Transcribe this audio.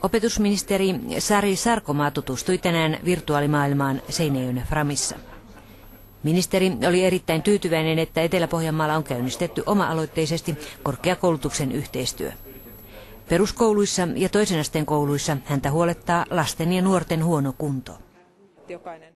Opetusministeri Sari Sarkomaa tutustui tänään virtuaalimaailmaan Seinäjoen Framissa. Ministeri oli erittäin tyytyväinen, että Etelä-Pohjanmaalla on käynnistetty oma-aloitteisesti korkeakoulutuksen yhteistyö. Peruskouluissa ja toisen asteen kouluissa häntä huolettaa lasten ja nuorten huono kunto.